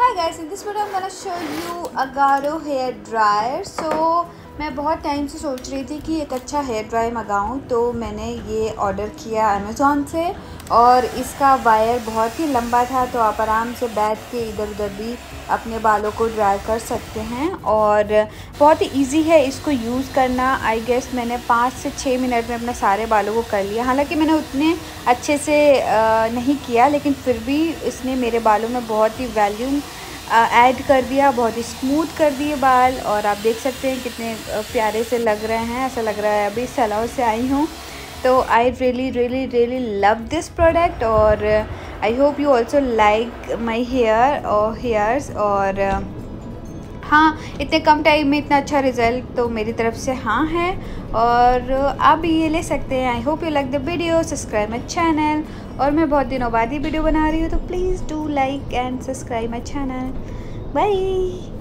Hi guys, in this video I'm gonna show you Agaro hair dryer. मैं बहुत time से सोच रही थी कि एक अच्छा हेयर ड्रायर मंगाऊँ, तो मैंने ये ऑर्डर किया अमेज़ॉन से। और इसका वायर बहुत ही लंबा था, तो आप आराम से बैठ के इधर उधर भी अपने बालों को ड्राई कर सकते हैं और बहुत ही इजी है इसको यूज़ करना। आई गेस मैंने 5 से 6 मिनट में अपने सारे बालों को कर लिया। हालांकि मैंने उतने अच्छे से नहीं किया, लेकिन फिर भी इसने मेरे बालों में बहुत ही वॉल्यूम ऐड कर दिया, बहुत ही स्मूथ कर दिए बाल। और आप देख सकते हैं कितने प्यारे से लग रहे हैं। ऐसा लग रहा है अभी सैलून से आई हूँ। तो I really love this product और I hope you also like my hairs. और हाँ, इतने कम टाइम में इतना अच्छा रिज़ल्ट तो मेरी तरफ से हाँ है, और आप भी ये ले सकते हैं। I hope you like the video, subscribe my channel. और मैं बहुत दिनों बाद ये वीडियो बना रही हूँ, तो please do like and subscribe my channel. Bye.